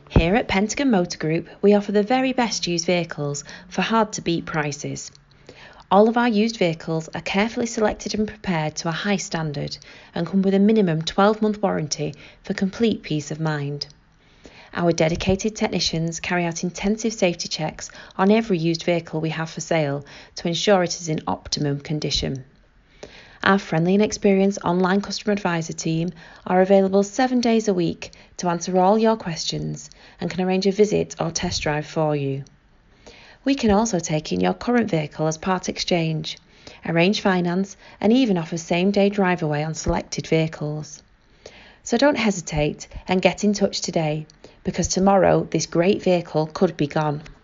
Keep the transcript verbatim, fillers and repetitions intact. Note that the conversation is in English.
Here at Pentagon Motor Group, we offer the very best used vehicles for hard-to-beat prices. All of our used vehicles are carefully selected and prepared to a high standard and come with a minimum twelve-month warranty for complete peace of mind. Our dedicated technicians carry out intensive safety checks on every used vehicle we have for sale to ensure it is in optimum condition. Our friendly and experienced online customer advisor team are available seven days a week to answer all your questions and can arrange a visit or test drive for you. We can also take in your current vehicle as part exchange, arrange finance and even offer same-day drive away on selected vehicles. So don't hesitate and get in touch today, because tomorrow this great vehicle could be gone.